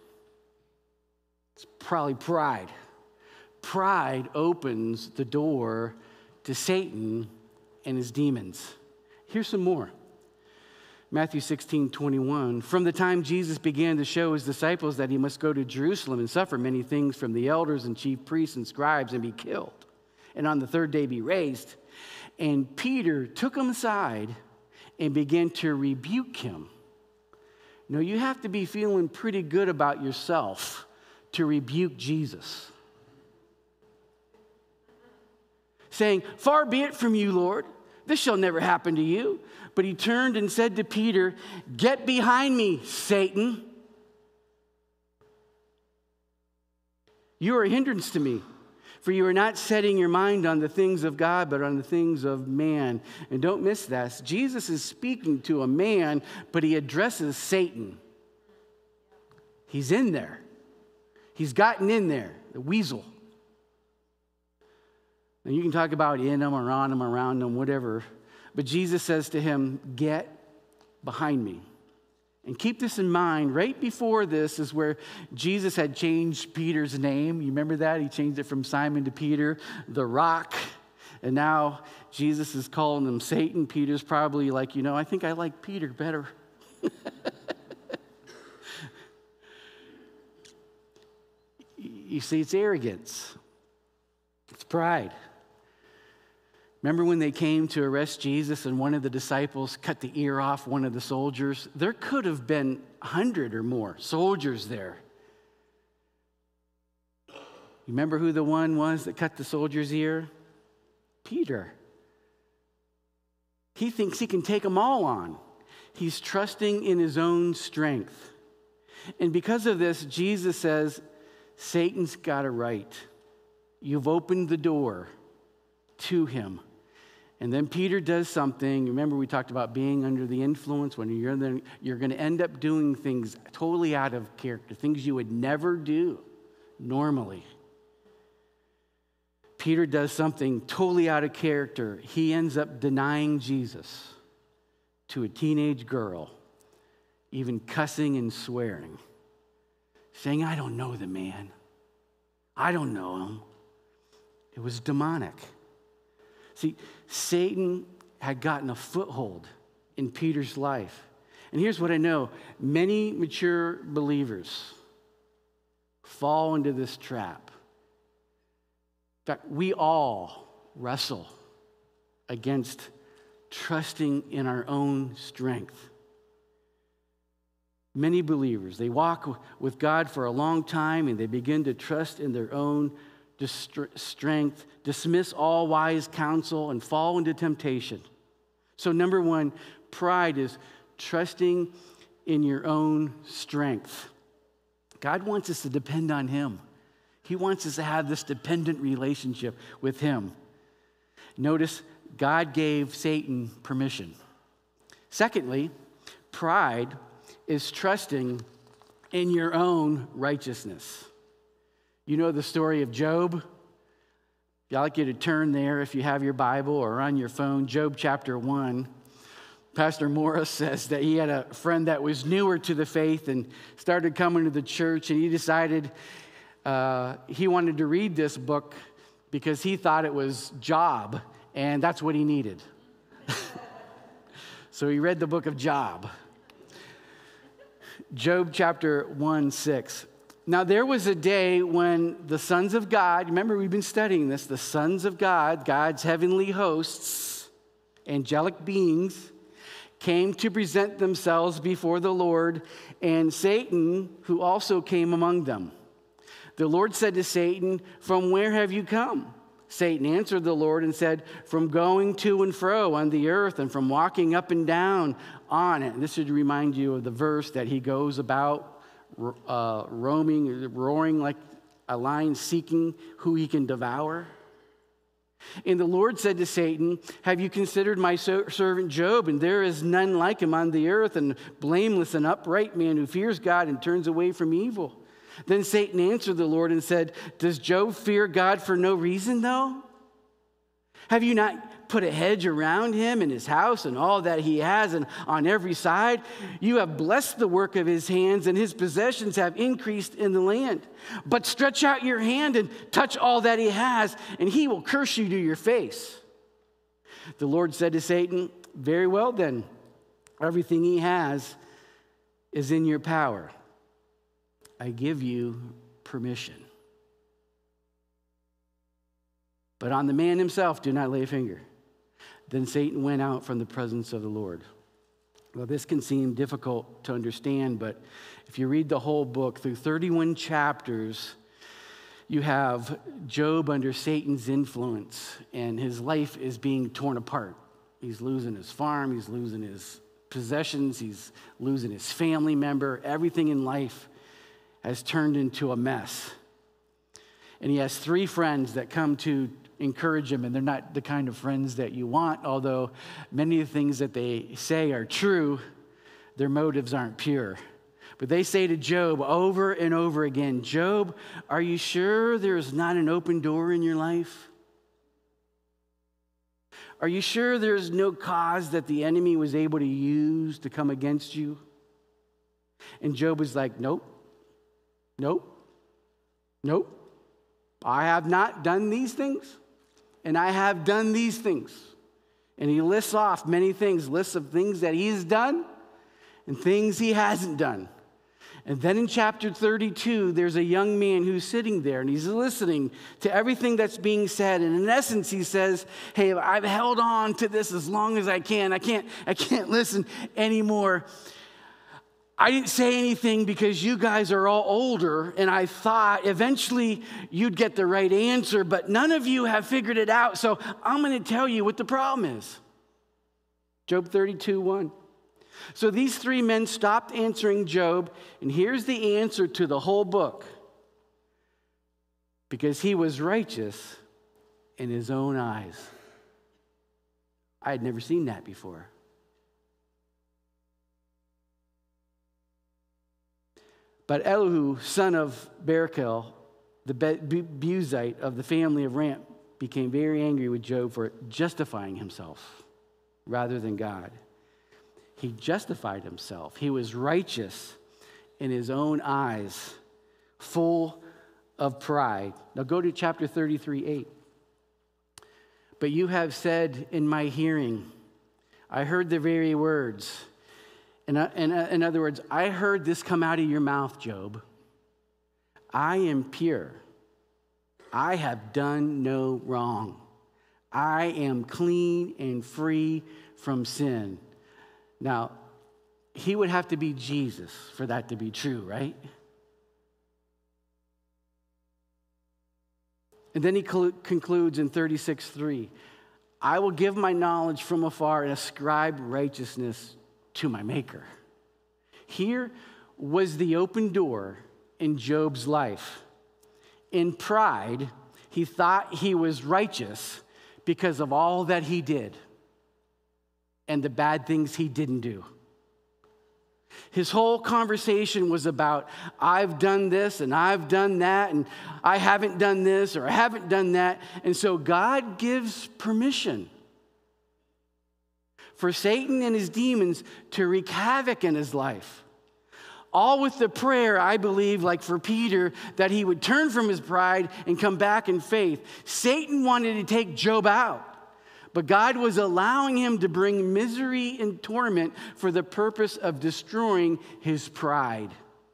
it's probably pride. Pride opens the door to Satan and his demons. Here's some more. Matthew sixteen twenty-one. From the time Jesus began to show his disciples that he must go to Jerusalem and suffer many things from the elders and chief priests and scribes and be killed, and on the third day be raised. And Peter took him aside and began to rebuke him. No, you have to be feeling pretty good about yourself to rebuke Jesus. Saying, far be it from you, Lord. This shall never happen to you. But he turned and said to Peter, get behind me, Satan. You are a hindrance to me, for you are not setting your mind on the things of God, but on the things of man. And don't miss this. Jesus is speaking to a man, but he addresses Satan. He's in there. He's gotten in there, the weasel. Now, you can talk about in him or on him, around him, whatever. But Jesus says to him, get behind me. And keep this in mind, right before this is where Jesus had changed Peter's name. You remember that? He changed it from Simon to Peter, the rock. And now Jesus is calling him Satan. Peter's probably like, you know, I think I like Peter better. You see, it's arrogance. It's pride. Remember when they came to arrest Jesus and one of the disciples cut the ear off one of the soldiers? There could have been a hundred or more soldiers there. You remember who the one was that cut the soldier's ear? Peter. He thinks he can take them all on. He's trusting in his own strength. And because of this, Jesus says, Satan's got it right. You've opened the door to him. And then Peter does something. Remember, we talked about being under the influence. When you're then, you're going to end up doing things totally out of character, things you would never do normally. Peter does something totally out of character. He ends up denying Jesus to a teenage girl, even cussing and swearing, saying, I don't know the man. I don't know him. It was demonic. See, Satan had gotten a foothold in Peter's life. And here's what I know. Many mature believers fall into this trap. In fact, we all wrestle against trusting in our own strength. Many believers, they walk with God for a long time and they begin to trust in their own strength, dismiss all wise counsel, and fall into temptation. So number one, pride is trusting in your own strength. God wants us to depend on him. He wants us to have this dependent relationship with him. Notice, God gave Satan permission. Secondly, pride is trusting in your own righteousness. You know the story of Job? I'd like you to turn there if you have your Bible or on your phone, Job chapter one. Pastor Morris says that he had a friend that was newer to the faith and started coming to the church, and he decided uh, he wanted to read this book because he thought it was Job, and that's what he needed. So he read the book of Job. Job chapter one, six. Now there was a day when the sons of God, remember we've been studying this, the sons of God, God's heavenly hosts, angelic beings, came to present themselves before the Lord, and Satan, who also came among them. The Lord said to Satan, "From where have you come?" Satan answered the Lord and said, "From going to and fro on the earth and from walking up and down on it." And this should remind you of the verse that he goes about uh, roaming, roaring like a lion, seeking who he can devour. And the Lord said to Satan, "Have you considered my servant Job? And there is none like him on the earth, and blameless and upright man who fears God and turns away from evil." Then Satan answered the Lord and said, "Does Job fear God for no reason, though? Have you not put a hedge around him and his house and all that he has, and on every side? You have blessed the work of his hands, and his possessions have increased in the land. But stretch out your hand and touch all that he has, and he will curse you to your face." The Lord said to Satan, "Very well then, everything he has is in your power. I give you permission. But on the man himself, do not lay a finger." Then Satan went out from the presence of the Lord. Well, this can seem difficult to understand, but if you read the whole book, through thirty-one chapters, you have Job under Satan's influence, and his life is being torn apart. He's losing his farm, he's losing his possessions, he's losing his family member. Everything in life has turned into a mess. And he has three friends that come to encourage him, and they're not the kind of friends that you want, although many of the things that they say are true, their motives aren't pure. But they say to Job over and over again, "Job, are you sure there's not an open door in your life? Are you sure there's no cause that the enemy was able to use to come against you?" And Job is like, "Nope. Nope, nope, I have not done these things, and I have done these things." And he lists off many things, lists of things that he's done and things he hasn't done. And then in chapter thirty-two, there's a young man who's sitting there, and he's listening to everything that's being said. And in essence, he says, "Hey, I've held on to this as long as I can. I can't, I can't listen anymore. I didn't say anything because you guys are all older, and I thought eventually you'd get the right answer, but none of you have figured it out, so I'm going to tell you what the problem is." Job thirty-two, one. So these three men stopped answering Job, and here's the answer to the whole book. Because he was righteous in his own eyes. I had never seen that before. But Elihu, son of Barachel, the Buzite of the family of Ram, became very angry with Job for justifying himself rather than God. He justified himself. He was righteous in his own eyes, full of pride. Now go to chapter thirty-three, eight. "But you have said in my hearing, I heard the very words." In, in, in other words, I heard this come out of your mouth, Job. "I am pure. I have done no wrong. I am clean and free from sin." Now, he would have to be Jesus for that to be true, right? And then he concludes in thirty-six, three. "I will give my knowledge from afar and ascribe righteousness to my Maker." Here was the open door in Job's life. In pride, he thought he was righteous because of all that he did and the bad things he didn't do. His whole conversation was about, I've done this and I've done that and I haven't done this or I haven't done that. And so God gives permission for Satan and his demons to wreak havoc in his life. All with the prayer, I believe, like for Peter, that he would turn from his pride and come back in faith. Satan wanted to take Job out, but God was allowing him to bring misery and torment for the purpose of destroying his pride.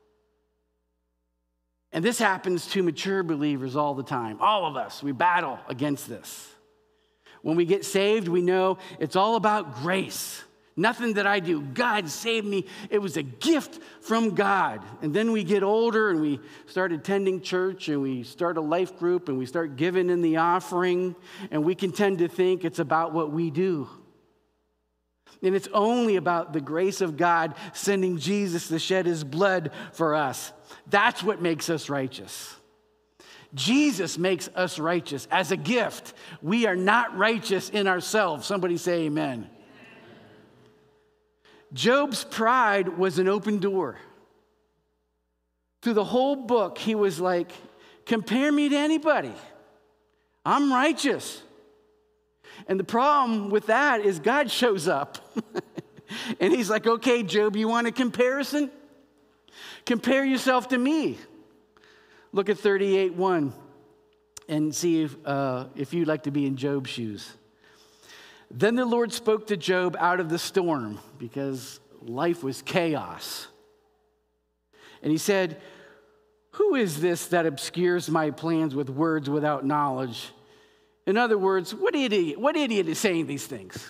And this happens to mature believers all the time. All of us, we battle against this. When we get saved, we know it's all about grace. Nothing that I do. God saved me. It was a gift from God. And then we get older and we start attending church and we start a life group and we start giving in the offering, and we can tend to think it's about what we do. And it's only about the grace of God sending Jesus to shed his blood for us. That's what makes us righteous. Jesus makes us righteous as a gift. We are not righteous in ourselves. Somebody say amen. Job's pride was an open door. Through the whole book, he was like, compare me to anybody. I'm righteous. And the problem with that is God shows up. And he's like, okay, Job, you want a comparison? Compare yourself to me. Look at thirty-eight one and see if, uh, if you'd like to be in Job's shoes. Then the Lord spoke to Job out of the storm, because life was chaos. And he said, who is this that obscures my plans with words without knowledge? In other words, what idiot, what idiot is saying these things?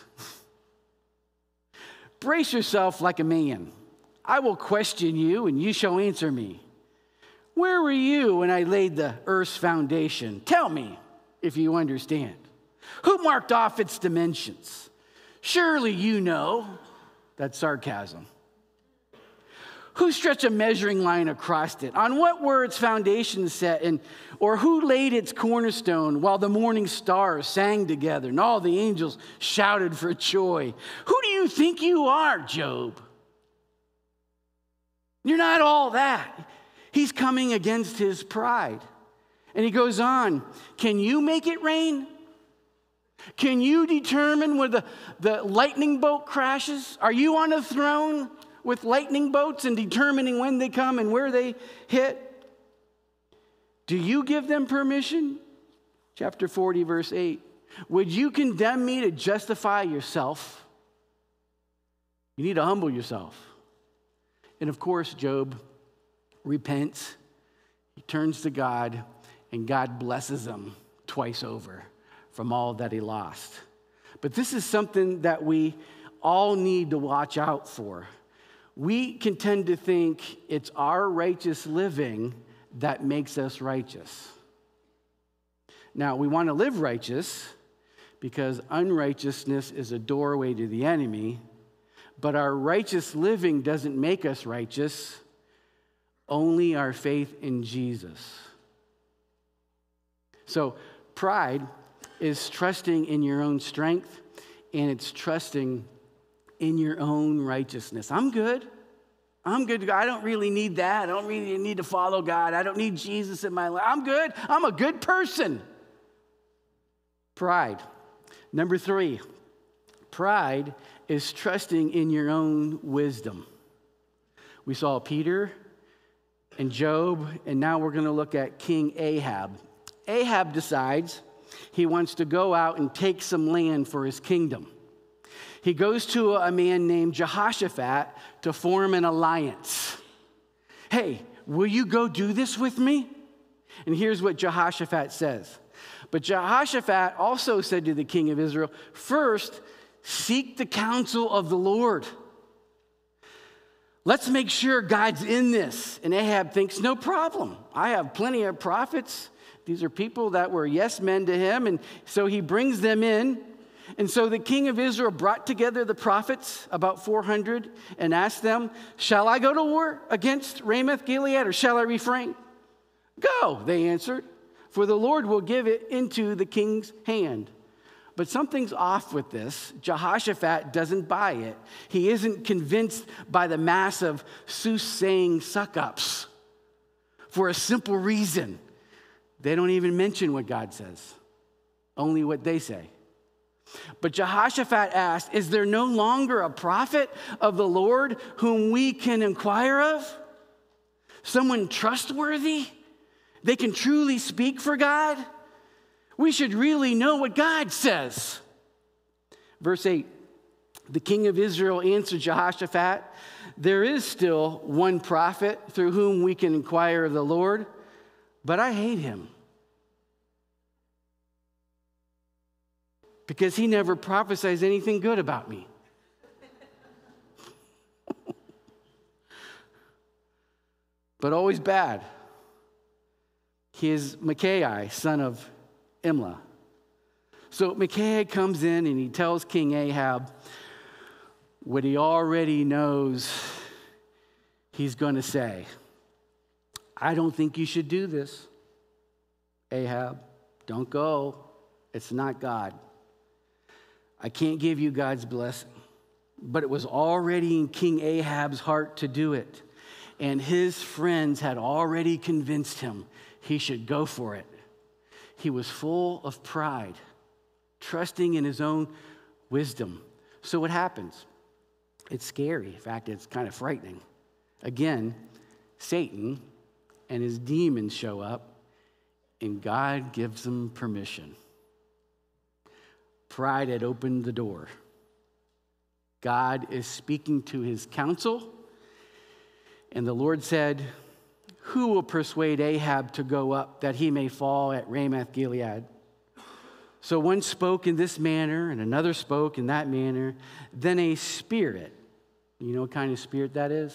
Brace yourself like a man. I will question you, and you shall answer me. Where were you when I laid the earth's foundation? Tell me if you understand. Who marked off its dimensions? Surely you know. That's sarcasm. Who stretched a measuring line across it? On what were its foundations set? And, or who laid its cornerstone while the morning stars sang together and all the angels shouted for joy? Who do you think you are, Job? You're not all that. He's coming against his pride. And he goes on, can you make it rain? Can you determine where the, the lightning bolt crashes? Are you on a throne with lightning bolts and determining when they come and where they hit? Do you give them permission? Chapter forty, verse eight. Would you condemn me to justify yourself? You need to humble yourself. And of course, Job repents. He turns to God, and God blesses him twice over from all that he lost. But this is something that we all need to watch out for. We can tend to think it's our righteous living that makes us righteous. Now, we want to live righteous because unrighteousness is a doorway to the enemy, but our righteous living doesn't make us righteous, only our faith in Jesus. So, pride is trusting in your own strength, and it's trusting in your own righteousness. I'm good. I'm good. I don't really need that. I don't really need to follow God. I don't need Jesus in my life. I'm good. I'm a good person. Pride. Number three, pride is trusting in your own wisdom. We saw Peter and Job, and now we're going to look at King Ahab. Ahab decides he wants to go out and take some land for his kingdom. He goes to a man named Jehoshaphat to form an alliance. Hey, will you go do this with me? And here's what Jehoshaphat says. But Jehoshaphat also said to the king of Israel, first, seek the counsel of the Lord. Let's make sure God's in this. And Ahab thinks, no problem. I have plenty of prophets. These are people that were yes men to him. And so he brings them in. And so the king of Israel brought together the prophets, about four hundred, and asked them, shall I go to war against Ramoth Gilead, or shall I refrain? Go, they answered, for the Lord will give it into the king's hand. But something's off with this. Jehoshaphat doesn't buy it. He isn't convinced by the mass of soothsaying suck-ups for a simple reason. They don't even mention what God says, only what they say. But Jehoshaphat asked, is there no longer a prophet of the Lord whom we can inquire of? Someone trustworthy? They can truly speak for God? We should really know what God says. Verse eight, the king of Israel answered Jehoshaphat, there is still one prophet through whom we can inquire of the Lord, but I hate him because he never prophesies anything good about me. But always bad. He is Micaiah, son of Imlah. So Micaiah comes in and he tells King Ahab what he already knows he's going to say. I don't think you should do this, Ahab. Don't go. It's not God. I can't give you God's blessing. But it was already in King Ahab's heart to do it. And his friends had already convinced him he should go for it. He was full of pride, trusting in his own wisdom. So what happens? It's scary. In fact, it's kind of frightening. Again, Satan and his demons show up, and God gives them permission. Pride had opened the door. God is speaking to his council, and the Lord said, who will persuade Ahab to go up that he may fall at Ramoth Gilead? So one spoke in this manner, and another spoke in that manner. Then a spirit, you know what kind of spirit that is?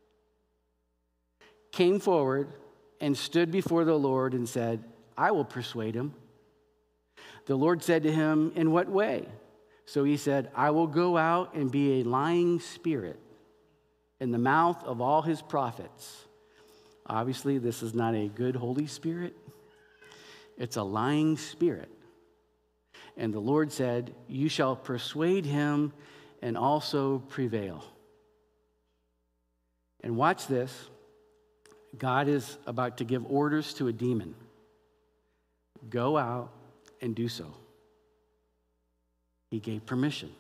Came forward and stood before the Lord and said, I will persuade him. The Lord said to him, in what way? So he said, I will go out and be a lying spirit in the mouth of all his prophets. Obviously, this is not a good Holy Spirit. It's a lying spirit. And the Lord said, you shall persuade him and also prevail. And watch this. God is about to give orders to a demon. Go out and do so. He gave permission.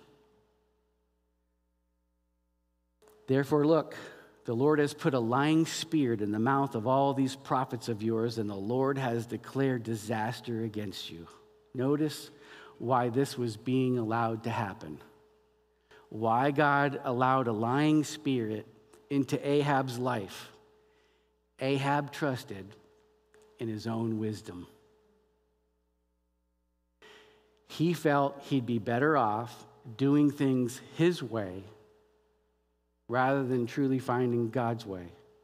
Therefore, look, the Lord has put a lying spirit in the mouth of all these prophets of yours, and the Lord has declared disaster against you. Notice why this was being allowed to happen. Why God allowed a lying spirit into Ahab's life. Ahab trusted in his own wisdom. He felt he'd be better off doing things his way rather than truly finding God's way.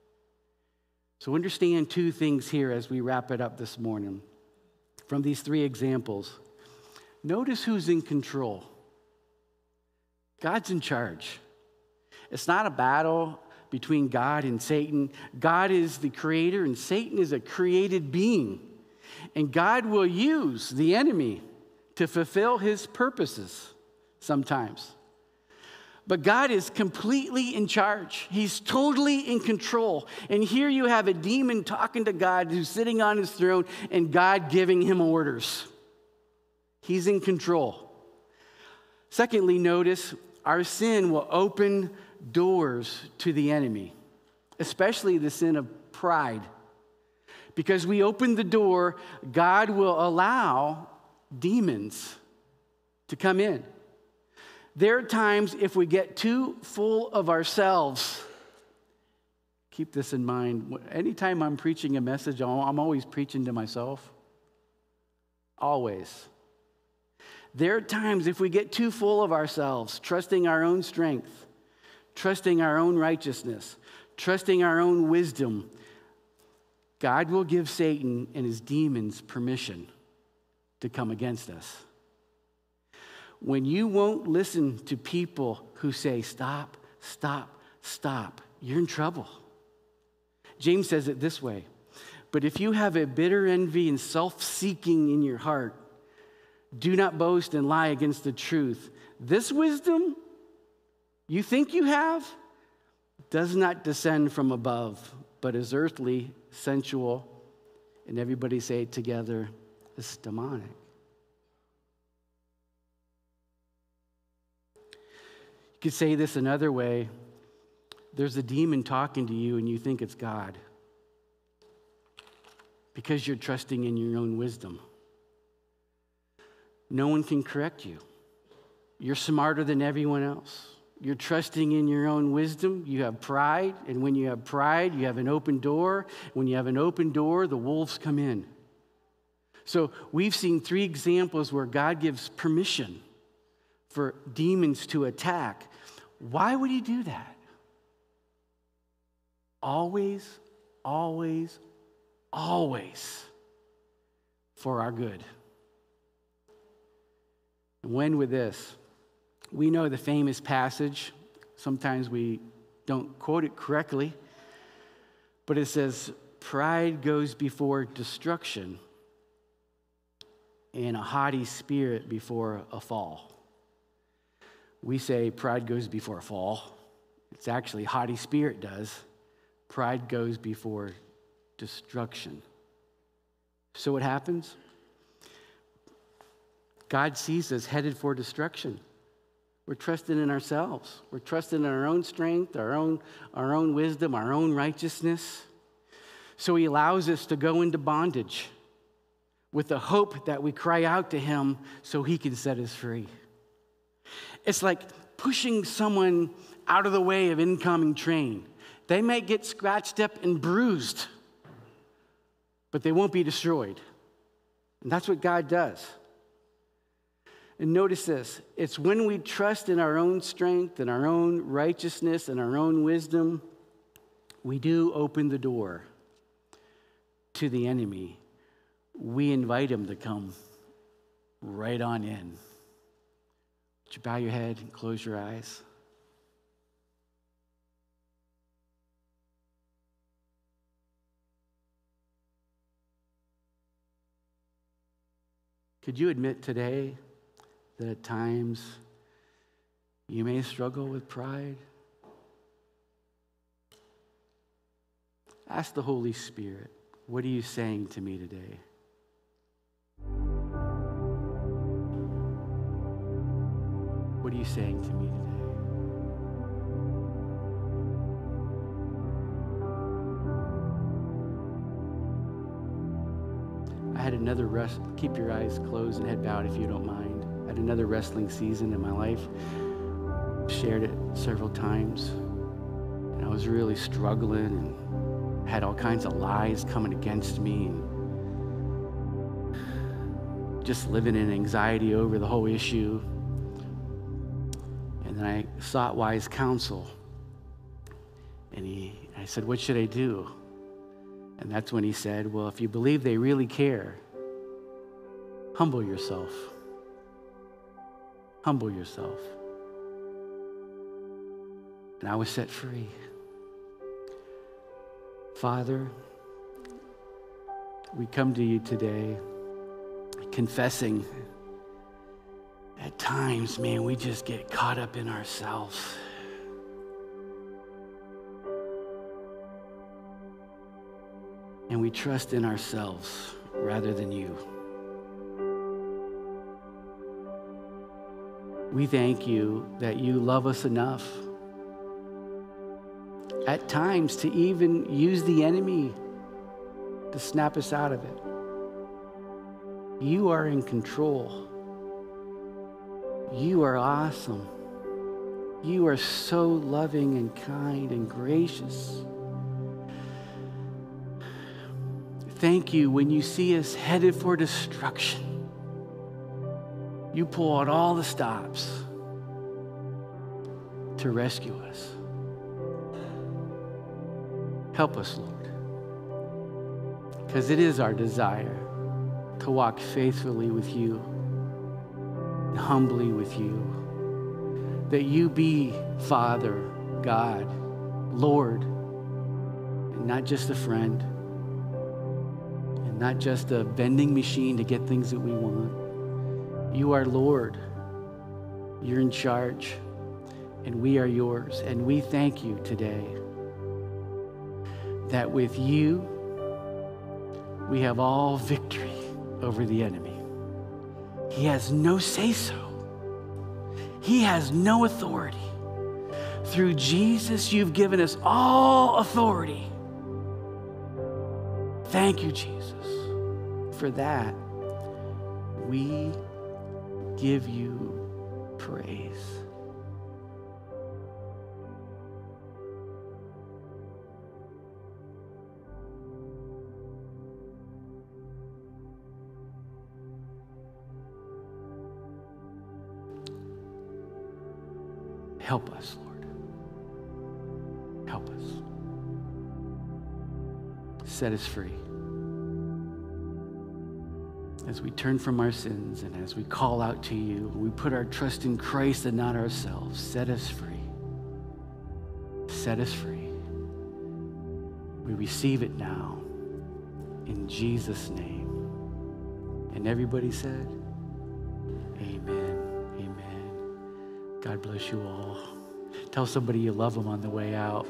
So understand two things here as we wrap it up this morning. From these three examples, notice who's in control. God's in charge. It's not a battle between God and Satan. God is the creator and Satan is a created being. And God will use the enemy to fulfill his purposes sometimes. But God is completely in charge. He's totally in control. And here you have a demon talking to God who's sitting on his throne and God giving him orders. He's in control. Secondly, notice our sin will open doors to the enemy, especially the sin of pride. Because we open the door, God will allow demons to come in. There are times if we get too full of ourselves, keep this in mind. Anytime I'm preaching a message, I'm always preaching to myself. Always. There are times if we get too full of ourselves, trusting our own strength, trusting our own righteousness, trusting our own wisdom, God will give Satan and his demons permission to come against us. When you won't listen to people who say, stop, stop, stop, you're in trouble. James says it this way, but if you have a bitter envy and self-seeking in your heart, do not boast and lie against the truth. This wisdom you think you have does not descend from above, but is earthly, sensual, and everybody say it together, it's demonic. You could say this another way. There's a demon talking to you and you think it's God. because you're trusting in your own wisdom. No one can correct you. You're smarter than everyone else. You're trusting in your own wisdom. You have pride, and when you have pride, you have an open door. When you have an open door, the wolves come in. So we've seen three examples where God gives permission for demons to attack. Why would he do that? Always, always, always for our good. And when with this, we know the famous passage. Sometimes we don't quote it correctly, but it says, pride goes before destruction, and a haughty spirit before a fall. We say pride goes before a fall. It's actually haughty spirit does. Pride goes before destruction. So what happens? God sees us headed for destruction. We're trusting in ourselves. We're trusting in our own strength, our own, our own wisdom, our own righteousness. So he allows us to go into bondage with the hope that we cry out to him so he can set us free. It's like pushing someone out of the way of incoming train. They may get scratched up and bruised, but they won't be destroyed. And that's what God does. And notice this, it's when we trust in our own strength and our own righteousness and our own wisdom, we do open the door to the enemy. We invite him to come right on in. Would you bow your head and close your eyes? Could you admit today that at times you may struggle with pride? Ask the Holy Spirit, what are you saying to me today? What are you saying to me today? I had another rest, keep your eyes closed and head bowed if you don't mind. I had another wrestling season in my life. Shared it several times. And I was really struggling and had all kinds of lies coming against me. And just living in anxiety over the whole issue. And then I sought wise counsel. And he, I said, what should I do? And that's when he said, well, if you believe they really care, humble yourself. Humble yourself. And I was set free. Father, we come to you today confessing at times, man, we just get caught up in ourselves. And we trust in ourselves rather than you. We thank you that you love us enough at times to even use the enemy to snap us out of it. You are in control. You are awesome. You are so loving and kind and gracious. Thank you when you see us headed for destruction. You pull out all the stops to rescue us. Help us, Lord, because it is our desire to walk faithfully with you, and humbly with you, that you be Father, God, Lord, and not just a friend, and not just a vending machine to get things that we want. You are Lord. You're in charge, and we are yours. And we thank you today that with you, we have all victory over the enemy. He has no say-so. He has no authority. Through Jesus, you've given us all authority. Thank you, Jesus. For that, we give you praise. Help us, Lord. Help us. Set us free. As we turn from our sins and as we call out to you, we put our trust in Christ and not ourselves. Set us free. Set us free. We receive it now in Jesus' name. And everybody said, amen, amen. God bless you all. Tell somebody you love them on the way out.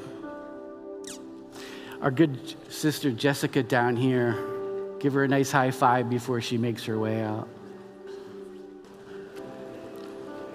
Our good sister Jessica down here, give her a nice high five before she makes her way out.